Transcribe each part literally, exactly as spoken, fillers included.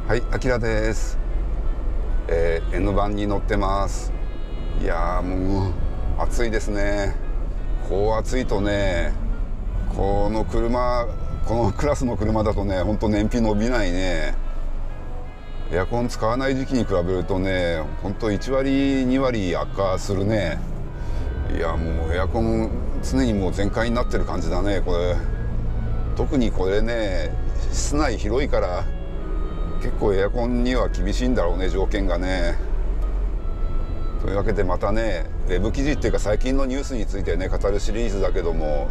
はい、あきらです。えー、N 版に乗ってます。いやーもう暑いですね。こう暑いとね、この車、このクラスの車だとね、ほんと燃費伸びないね。エアコン使わない時期に比べるとね、ほんといち割に割悪化するね。いやもうエアコン常にもう全開になってる感じだね、これ。特にこれね、室内広いから結構エアコンには厳しいんだろうね、条件がね。というわけでまたね、ウェブ記事っていうか最近のニュースについてね語るシリーズだけども、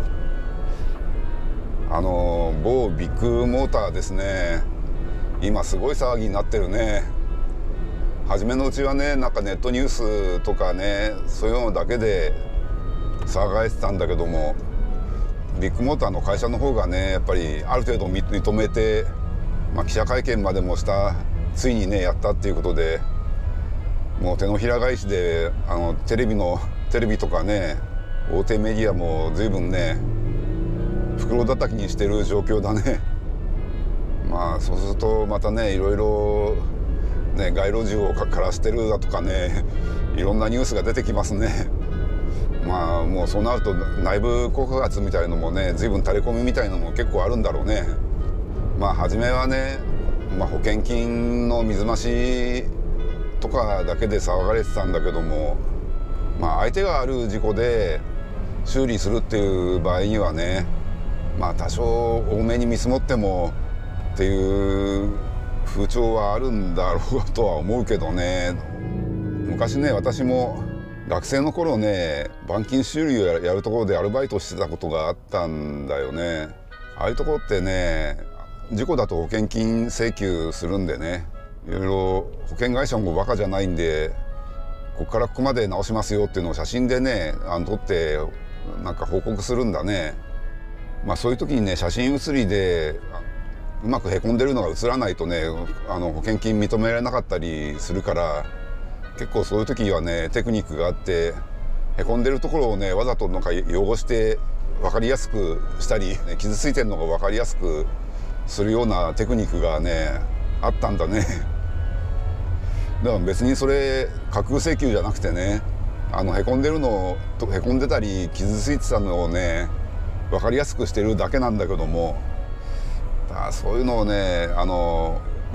あの某ビッグモーターですね、今すごい騒ぎになってるね。初めのうちはね、なんかネットニュースとかね、そういうのだけで騒がれてたんだけども、ビッグモーターの会社の方がね、やっぱりある程度認めて、まあ、記者会見までもした、ついにねやったっていうことで、もう手のひら返しで、あのテレビのテレビとかね、大手メディアも随分ね袋叩きにしてる状況だね。まあそうするとまたね、いろいろね、街路樹を枯らしてるだとかね、いろんなニュースが出てきますね。まあもうそうなると内部告発みたいのもね、随分垂れ込みみたいのも結構あるんだろうね。まあ初めはね、まあ、保険金の水増しとかだけで騒がれてたんだけども、まあ相手がある事故で修理するっていう場合にはね、まあ多少多めに見積もってもっていう風潮はあるんだろうとは思うけどね。昔ね、私も学生の頃ね、板金修理をやるところでアルバイトしてたことがあったんだよね。ああいうところってね、事故だと保険金請求するんでね、いろいろ保険会社もバカじゃないんで、ここからここまで直しますよっていうのを写真でね、あの撮ってなんか報告するんだね。まあそういう時にね、写真写りでうまくへこんでるのが写らないとね、あの保険金認められなかったりするから、結構そういう時にはねテクニックがあって、へこんでるところをねわざとなんか汚して分かりやすくしたり、ね、傷ついてるのが分かりやすくするようなテクニックがねあったんだね。だから別にそれ架空請求じゃなくてね、あのへこんでるのとへこんでたり傷ついてたのをね分かりやすくしてるだけなんだけども、だそういうのをね、あの、うん、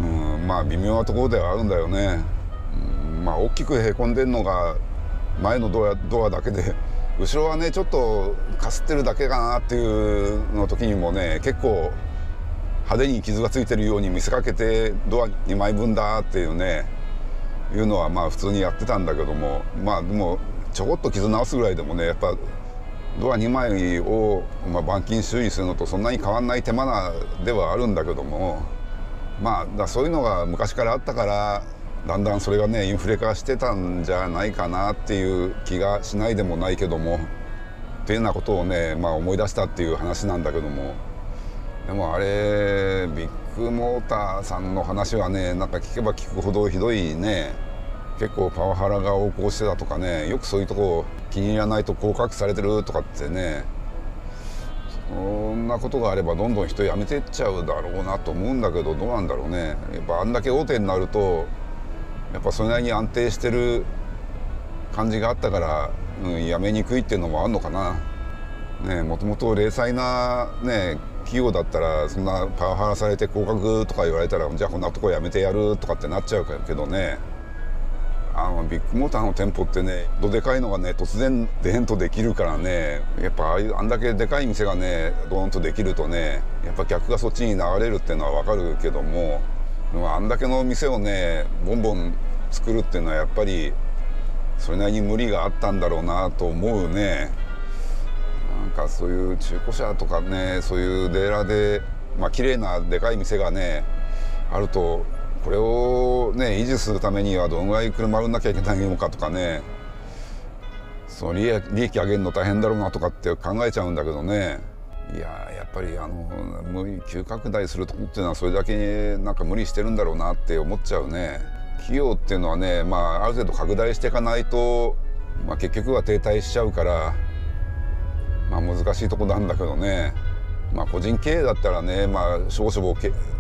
まあ微妙なところではあるんだよね。うん、まあ大きくへこんでるのが前のドア、ドアだけで、後ろはねちょっとかすってるだけかなっていうの時にもね、結構派手に傷がついてるように見せかけてドアにまいぶんだっていうね、いうのはまあ普通にやってたんだけども、まあでもちょこっと傷直すぐらいでもね、やっぱドアにまいを、まあ、板金修理するのとそんなに変わんない手間なではあるんだけども、まあだそういうのが昔からあったから、だんだんそれがねインフレ化してたんじゃないかなっていう気がしないでもないけども、っていうようなことをね、まあ、思い出したっていう話なんだけども。でもあれビッグモーターさんの話はね、なんか聞けば聞くほどひどいね。結構パワハラが横行してたとかね、よくそういうとこ気に入らないと降格されてるとかってね、そんなことがあればどんどん人辞めてっちゃうだろうなと思うんだけど、どうなんだろうね。やっぱあんだけ大手になるとやっぱそれなりに安定してる感じがあったから、うん、辞めにくいっていうのもあるのかな。ね、もともと零細なね企業だったら、そんなパワハラされて降格とか言われたら、じゃあこんなとこ辞めてやるとかってなっちゃうけどね、あのビッグモーターの店舗ってね、どでかいのがね突然でんとできるからね、やっぱああいうあんだけでかい店がねドーンとできるとね、やっぱ客がそっちに流れるっていうのは分かるけども、でもあんだけの店をねボンボン作るっていうのはやっぱりそれなりに無理があったんだろうなと思うね。なんかそういう中古車とかね、そういうデーラーでまあ綺麗なでかい店がねあると、これをね維持するためにはどのぐらい車売んなきゃいけないのかとかね、その利益、利益上げるの大変だろうなとかって考えちゃうんだけどね。いややっぱりあの無理急拡大するとこっていうのはそれだけなんか無理してるんだろうなって思っちゃうね。企業っていうのはね、まあある程度拡大していかないと、まあ、結局は停滞しちゃうから、まあ難しいとこなんだけどね。まあ個人経営だったらね、まあ少々経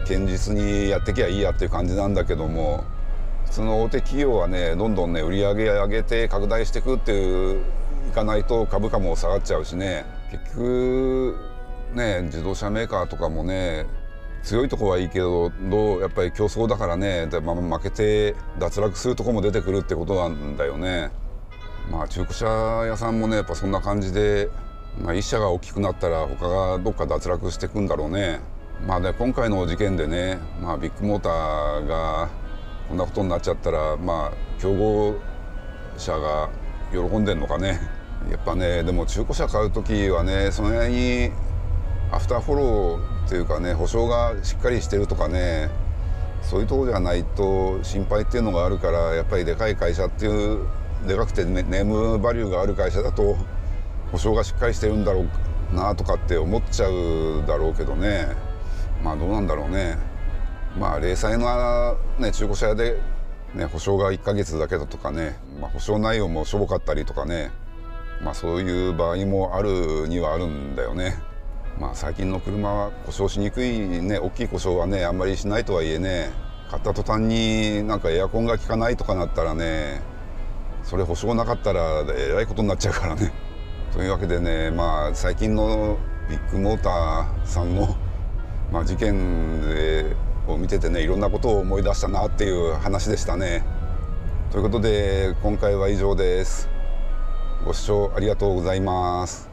堅実にやってきゃいいやっていう感じなんだけども、普通の大手企業はねどんどんね売り上げ上げて拡大していくっていういかないと株価も下がっちゃうしね、結局ね自動車メーカーとかもね強いとこはいいけどどうやっぱり競争だからね、で、まあ、負けて脱落するとこも出てくるってことなんだよね。まあ中古車屋さんもねやっぱそんな感じで、まあ、一社が大きくなったら他がどっか脱落していくんだろうね。まあね今回の事件でね、まあ、ビッグモーターがこんなことになっちゃったら、まあ競合者が喜んでんのかね。やっぱねでも中古車買う時はねその辺にアフターフォローっていうかね保証がしっかりしてるとかね、そういうとこじゃないと心配っていうのがあるから、やっぱりでかい会社っていうでかくてネームバリューがある会社だと保証がしっかりしてるんだろうなとかって思っちゃうだろうけどね。まあどうなんだろうね。まあ零細な、ね、中古車屋で、ね、保証がいっかげつだけだとかね、まあ、保証内容もしょぼかったりとかね、まあそういう場合もあるにはあるんだよね。まあ最近の車は故障しにくいね、大きい故障はねあんまりしないとはいえね、買った途端になんかエアコンが効かないとかなったらね、それ保証なかったらえらいことになっちゃうからね。というわけでね、まあ最近のビッグモーターさんの、まあ、事件でを見ててねいろんなことを思い出したなっていう話でしたね。ということで今回は以上です。ご視聴ありがとうございます。